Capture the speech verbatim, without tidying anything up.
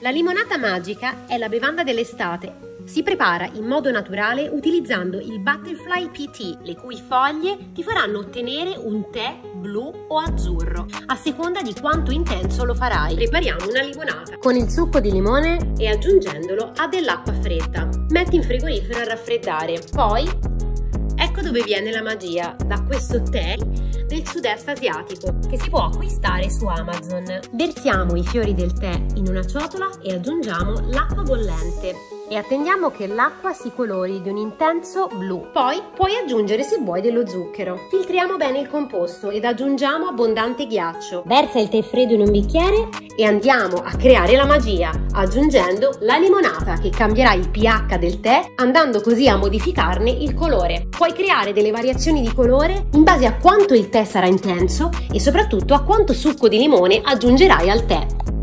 La limonata magica è la bevanda dell'estate. Si prepara in modo naturale utilizzando il Butterfly Pea Tea, le cui foglie ti faranno ottenere un tè blu o azzurro, a seconda di quanto intenso lo farai. Prepariamo una limonata con il succo di limone e aggiungendolo a dell'acqua fredda. Metti in frigorifero a raffreddare. Poi, ecco dove viene la magia, da questo tè del sud-est asiatico che si può acquistare su Amazon. Versiamo i fiori del tè in una ciotola e aggiungiamo l'acqua bollente e attendiamo che l'acqua si colori di un intenso blu. Poi puoi aggiungere, se vuoi, dello zucchero. Filtriamo bene il composto ed aggiungiamo abbondante ghiaccio. Versa il tè freddo in un bicchiere e andiamo a creare la magia aggiungendo la limonata, che cambierà il pH del tè, andando così a modificarne il colore. Puoi creare delle variazioni di colore in base a quanto il tè sarà intenso e soprattutto a quanto succo di limone aggiungerai al tè.